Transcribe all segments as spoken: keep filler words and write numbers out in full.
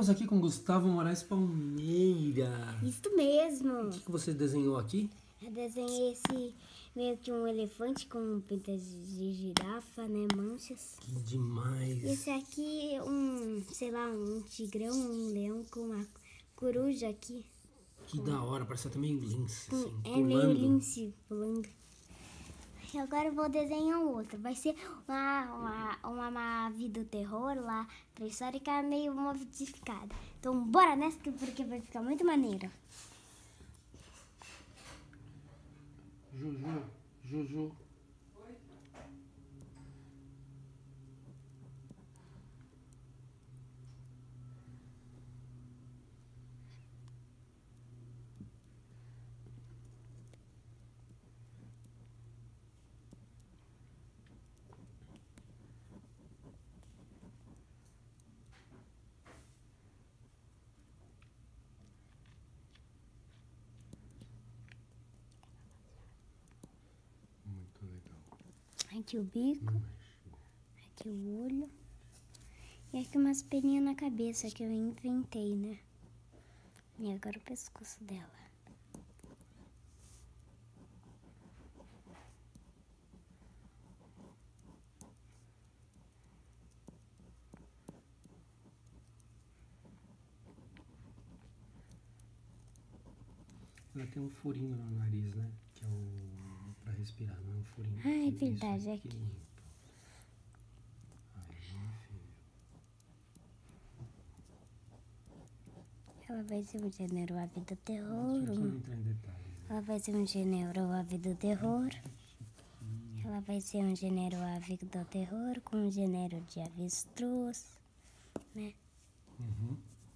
Estamos aqui com Gustavo Moraes Palmeira. Isso mesmo. O que, que você desenhou aqui? Eu desenhei esse meio que um elefante com pintas de girafa, né? Manchas. Que demais. Esse aqui, um, sei lá, um tigrão, um leão com uma coruja aqui. Que da hora, parece até meio lince, assim, É pulando. meio lince, pulando. E agora eu vou desenhar um outro. Vai ser uma, uma, uma, uma vida do terror lá, pré-histórica, meio modificada. Então bora nessa, porque vai ficar muito maneiro. Juju, Juju. Muito legal. Aqui o bico, aqui o olho. E aqui umas peninhas na cabeça que eu inventei, né? E agora o pescoço dela. Ela tem um furinho no nariz, né? Que é o pra respirar, não é um furinho. Ah, é Isso verdade, aqui. limpa. Aí, filho. Ela vai ser um gênero ave do terror. Não precisa um- entrar em detalhes, né? Ela vai ser um gênero ave do terror. Ela vai ser um gênero ave do terror com um gênero de avestruz, né? Uhum.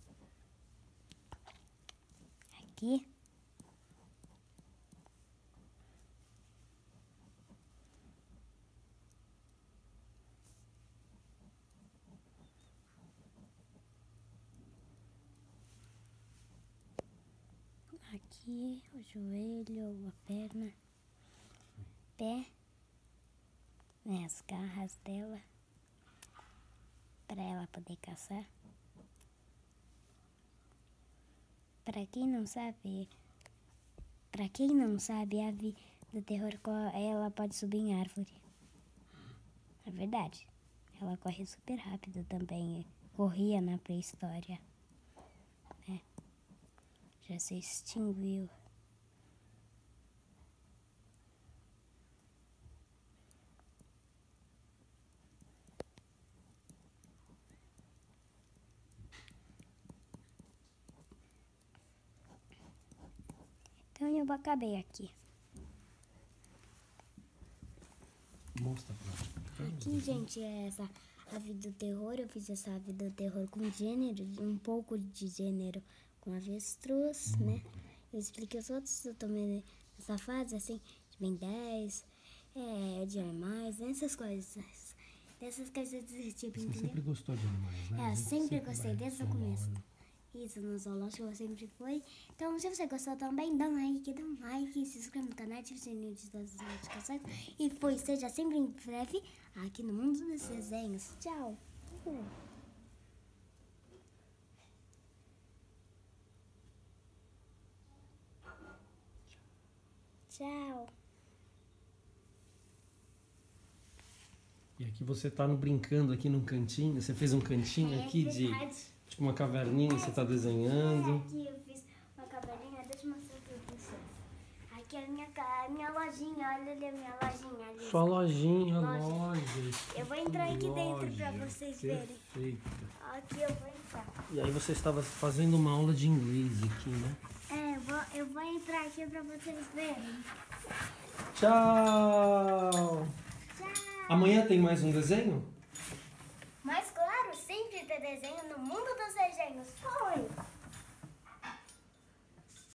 Aqui. Aqui, o joelho, a perna, pé, né, as garras dela, para ela poder caçar. Para quem não sabe, para quem não sabe, a ave do terror, ela pode subir em árvore. É verdade. Ela corre super rápido também, corria na pré-história. É. Já se extinguiu. Então eu acabei aqui. Mostra pra Aqui, gente, é essa ave do terror. Eu fiz essa ave do terror com gênero, um pouco de gênero com avestruz, Uhum. né? Eu expliquei os outros, eu tomei nessa fase, assim, de Ben dez, é, de animais, essas coisas. Dessas coisas desse tipo, Você entendeu? sempre gostou de animais, né? É, A eu gente sempre gostei, vai desde o no começo. zoológico. Isso, no zoológico eu sempre fui. Então, se você gostou também, dá um like, dá um like, se inscreva no canal, ative o sininho de todas as notificações. E foi, seja sempre em breve aqui no Mundo dos Desenhos. Tchau! Tchau! E aqui você tá no, brincando aqui num cantinho. Você fez um cantinho É aqui de verdade. tipo uma caverninha, você tá desenhando. Aqui eu fiz uma cabelinha, deixa eu mostrar pra vocês. Aqui é a minha, ca- a minha lojinha, olha ali a minha lojinha ali. Sua lojinha, Loja. loja. Eu vou entrar aqui dentro pra Loja. vocês verem. Perfeito. Aqui eu vou entrar. E aí você estava fazendo uma aula de inglês aqui, né? É, eu vou, eu vou entrar aqui pra vocês verem. Tchau! Tchau! Amanhã tem mais um desenho? Mas claro, sempre tem desenho no Mundo dos Desenhos. Foi!